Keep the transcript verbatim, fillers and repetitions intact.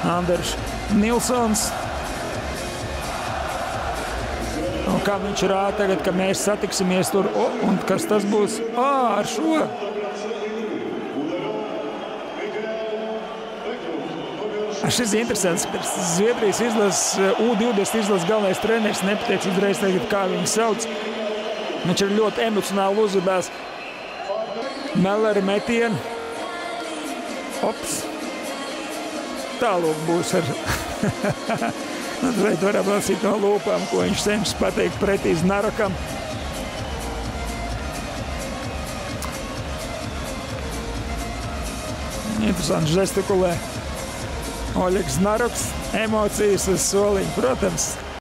Anders Nilsons. Un kā viņš rāda tagad, ka mēs satiksimies tur, o, un kas tas būs? Ā, ar šo! Šis ir interesants. Zviedrijas izlases, U divdesmit izlases galvenais treneris nepateica uzreiz tagad, kā viņu sauc. Viņš ir ļoti emocionāli uzvedās. Melleri metienu. Ops. Tālūk būs ar... Šeit varam lasīt no lūpām, ko viņš cenšas pateikt pretī Znarakam. Interesants žestikulē. Oļegs Znaraks, emocijas uz soliņu, protams.